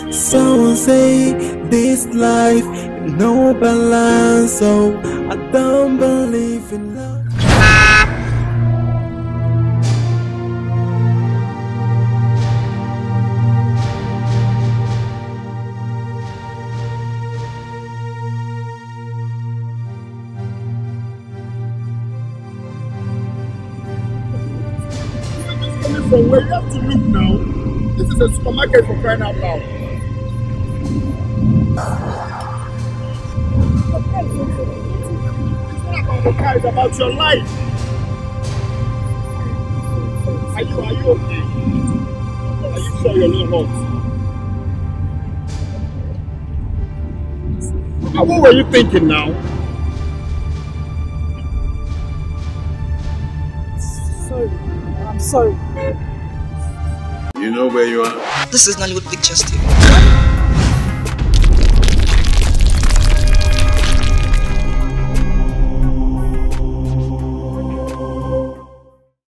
Someone say this life no balance, so I don't believe in love. From where you have to look now, this is a supermarket for crying out loud. It's not about the car, it's about your life. Are you okay? Are you sure you're not hot? What were you thinking now? Sorry. I'm sorry. You know where you are? This is Nollywood Pictures TV.